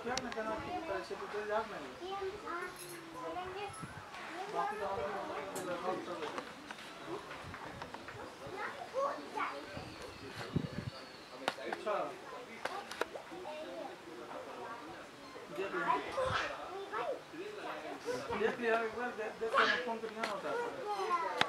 देखिए आपने कहना कि पैसे तो दे याद नहीं बाकी तो हम वर्कआउट कर लेते अच्छा देख लिया एक बार देख कर फोन करना होता है